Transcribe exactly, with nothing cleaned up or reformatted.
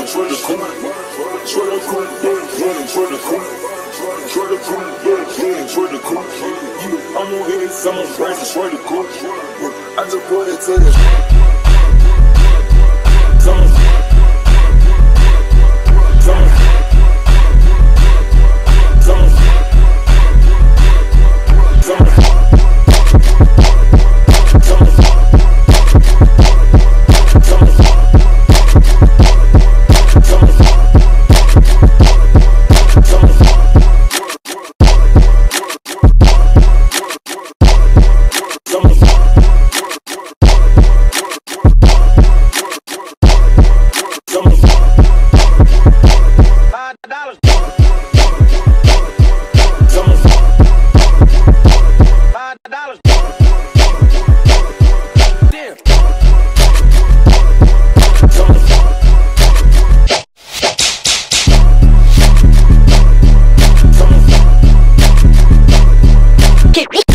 for the cool. For the cool, yeah, for the cool. For the cool, yeah, for the cool. I'm on his, I'm on prices for the cool. I just put it to the Come Come Get